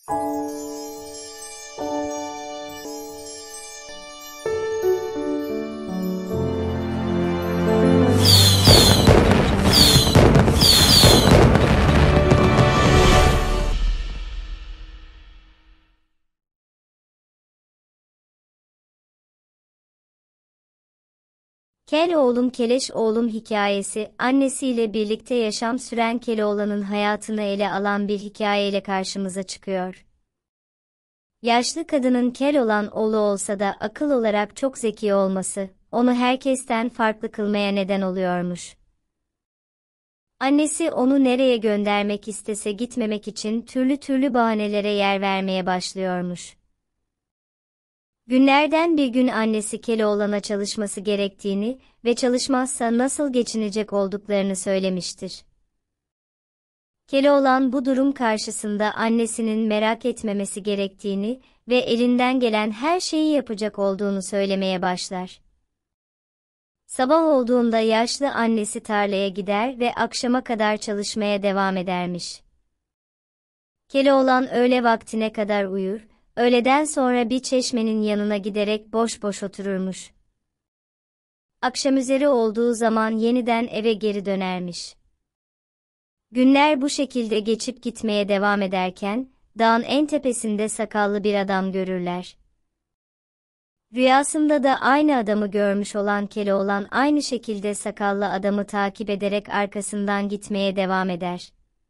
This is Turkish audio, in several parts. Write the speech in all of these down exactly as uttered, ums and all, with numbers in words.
Kel Oğlum Keleş Oğlum hikayesi, annesiyle birlikte yaşam süren Keloğlan'ın hayatını ele alan bir hikayeyle karşımıza çıkıyor. Yaşlı kadının kel olan oğlu olsa da akıl olarak çok zeki olması, onu herkesten farklı kılmaya neden oluyormuş. Annesi onu nereye göndermek istese gitmemek için türlü türlü bahanelere yer vermeye başlıyormuş. Günlerden bir gün annesi Keloğlan'a çalışması gerektiğini ve çalışmazsa nasıl geçinecek olduklarını söylemiştir. Keloğlan bu durum karşısında annesinin merak etmemesi gerektiğini ve elinden gelen her şeyi yapacak olduğunu söylemeye başlar. Sabah olduğunda yaşlı annesi tarlaya gider ve akşama kadar çalışmaya devam edermiş. Keloğlan öğle vaktine kadar uyur, öğleden sonra bir çeşmenin yanına giderek boş boş otururmuş. Akşamüzeri olduğu zaman yeniden eve geri dönermiş. Günler bu şekilde geçip gitmeye devam ederken, dağın en tepesinde sakallı bir adam görürler. Rüyasında da aynı adamı görmüş olan Keloğlan aynı şekilde sakallı adamı takip ederek arkasından gitmeye devam eder.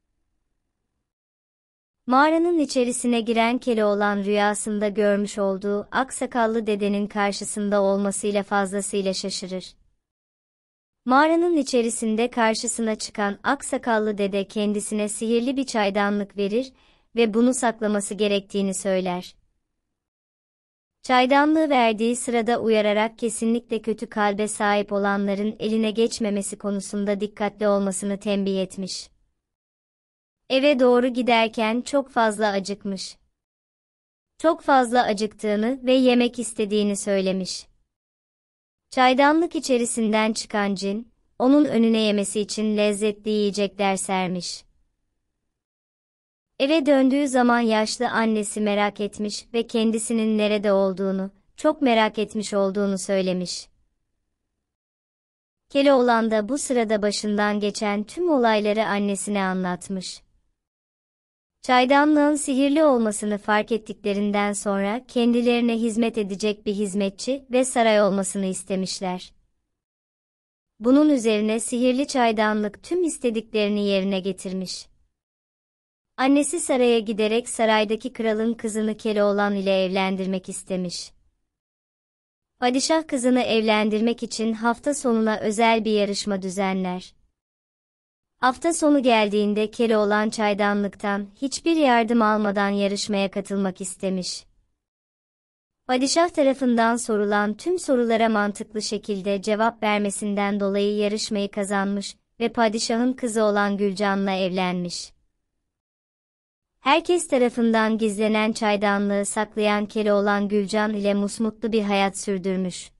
Mağaranın içerisine giren Keloğlan rüyasında görmüş olduğu aksakallı dedenin karşısında olmasıyla fazlasıyla şaşırır. Mağaranın içerisinde karşısına çıkan aksakallı dede kendisine sihirli bir çaydanlık verir ve bunu saklaması gerektiğini söyler. Çaydanlığı verdiği sırada uyararak kesinlikle kötü kalbe sahip olanların eline geçmemesi konusunda dikkatli olmasını tembih etmiş. Eve doğru giderken çok fazla acıkmış. Çok fazla acıktığını ve yemek istediğini söylemiş. Çaydanlık içerisinden çıkan cin, onun önüne yemesi için lezzetli yiyecekler sermiş. Eve döndüğü zaman yaşlı annesi merak etmiş ve kendisinin nerede olduğunu, çok merak etmiş olduğunu söylemiş. Keloğlan da bu sırada başından geçen tüm olayları annesine anlatmış. Çaydanlığın sihirli olmasını fark ettiklerinden sonra kendilerine hizmet edecek bir hizmetçi ve saray olmasını istemişler. Bunun üzerine sihirli çaydanlık tüm istediklerini yerine getirmiş. Annesi saraya giderek saraydaki kralın kızını Keloğlan ile evlendirmek istemiş. Padişah kızını evlendirmek için hafta sonuna özel bir yarışma düzenler. Hafta sonu geldiğinde Keloğlan çaydanlıktan hiçbir yardım almadan yarışmaya katılmak istemiş. Padişah tarafından sorulan tüm sorulara mantıklı şekilde cevap vermesinden dolayı yarışmayı kazanmış ve padişahın kızı olan Gülcan'la evlenmiş. Herkes tarafından gizlenen çaydanlığı saklayan Keloğlan Gülcan ile musmutlu bir hayat sürdürmüş.